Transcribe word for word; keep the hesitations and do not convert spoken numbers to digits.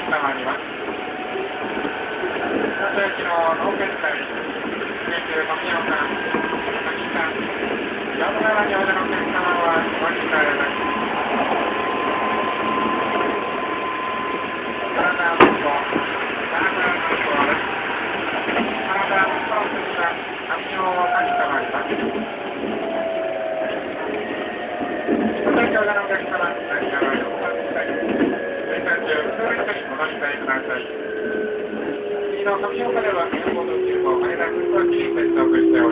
様には、東京駅の脳血会、京急富岡、秋田、山村にお出のお客様はお控えです。体のこと、体のことです。体のことをした発表を書きたまります。東京でのお客様、何かは横浜したい。電車中、通りにお乗り換えください。次の富岡では、エアポート急行羽田空港駅に接続しております。